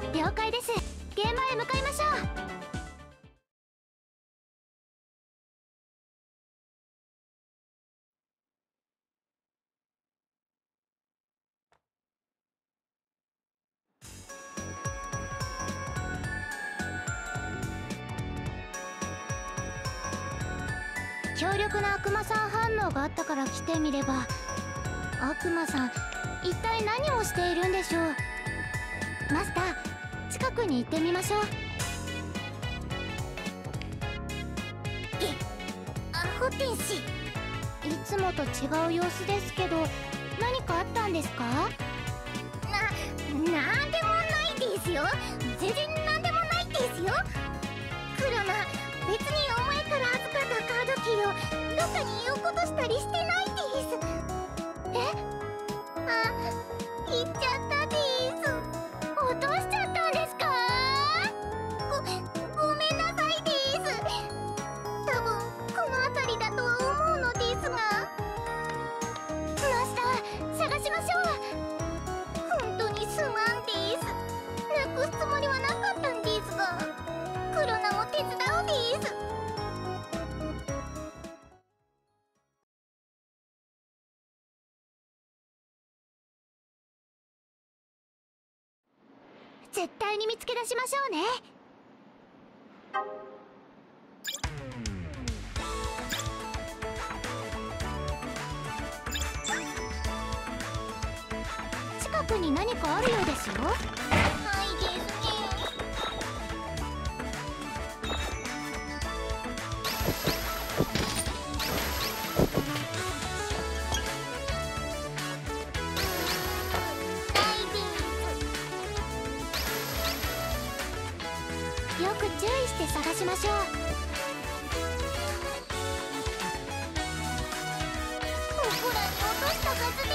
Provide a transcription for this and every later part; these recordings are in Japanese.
了解です。現場へ向かいましょう。強力な悪魔さん反応があったから来てみれば、悪魔さん一体何をしているんでしょう。マスター、近くに行ってみましょう。アホ天使、いつもと違う様子ですけど、何かあったんですか？なんでもないですよ。全然なんでもないですよ。クロナ、別にお前から預かったカードキーをどっかに置こうとしたりしてないです。行っちゃったです。落としちゃったんですか？ごめんなさいです。多分この辺りだとは思うのですが。マスター、探しましょう。本当にすまんです。なくすつもりはなかったんですが、クロナも手伝うです。絶対に見つけ出しましょうね。近くに何かあるようですよ。はいですね。よく注意して探しましょう。ここらに落としたはずです。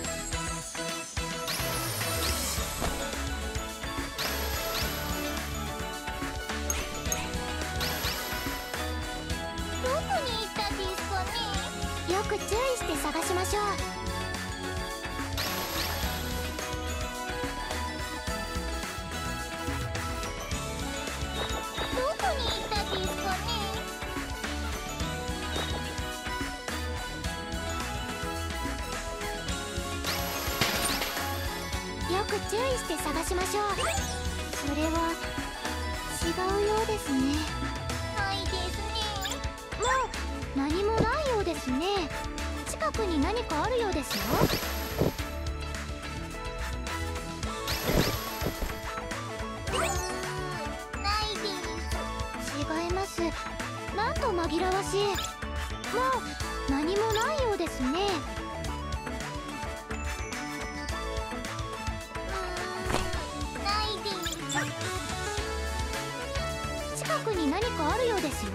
どこに行ったんですかね。よく注意して探しましょう。よく注意して探しましょう。それは違うようですね。はいですね。もう何もないようですね。近くに何かあるようですよ。ないです。違います。なんと紛らわしい。もう何もないようですね。近くに何かあるようですよ。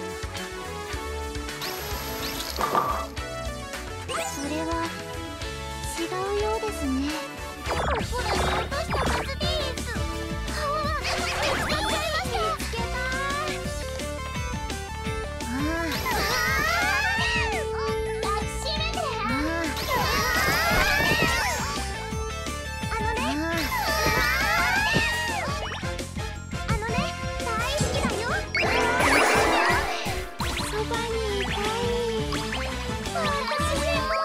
それは違うようですね。ここらに落としたはずです。見つかっちゃいました。見つけた。抱きしめて。大好きだよ。そばにいたい。私も。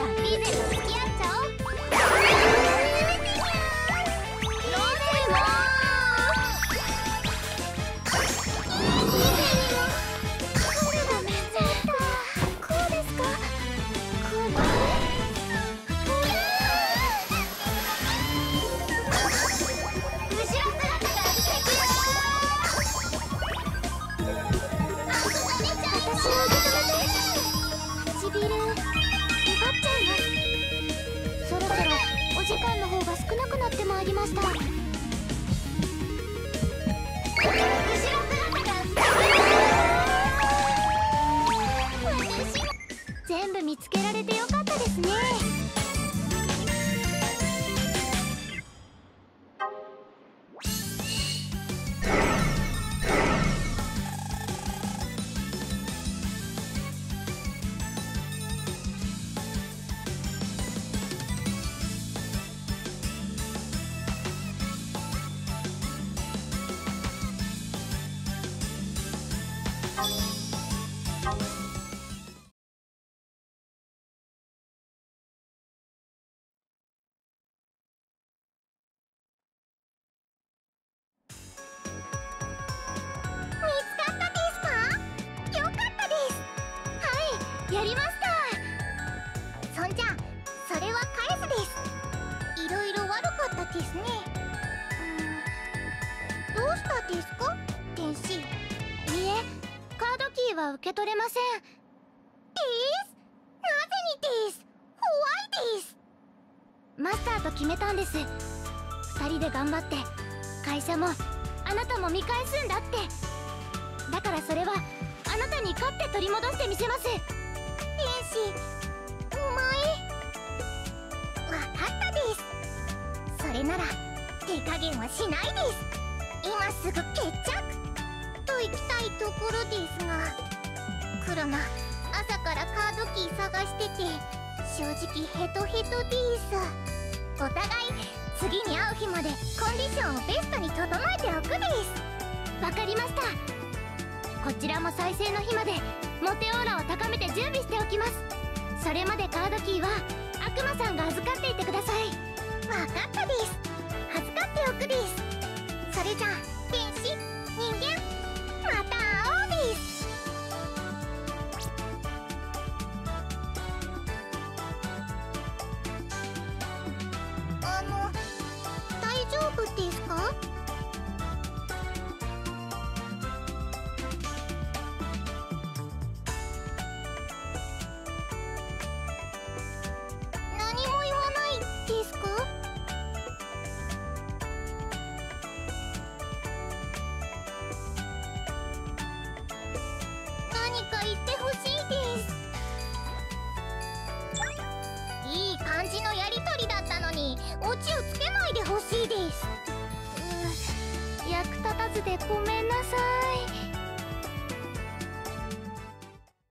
ゃあリゼと付き合っちゃおう。全部見つけられてよかったですね。やりました。そんじゃそれは返すです。いろいろ悪かったですね。どうしたですか天使。いえ、カードキーは受け取れませんです。なぜにです。怖いです。マスターと決めたんです。2人で頑張って会社もあなたも見返すんだって。だからそれはあなたに勝って取り戻してみせます。天使、お前。わかったです。それなら手加減はしないです。今すぐ決着と行きたいところですが、クロナ朝からカードキー探してて正直ヘトヘトです。お互い次に会う日までコンディションをベストに整えておくです。わかりました。こちらも再生の日までモテオーラを高めて準備しておきます。それまでカードキーは悪魔さんが預かっていてください。わかったです。預かっておくです。それじゃあ天使、人間、また会おうです。大丈夫ですか？感じのやりとりだったのにオチをつけないでほしいです。役立たずでごめんなさい。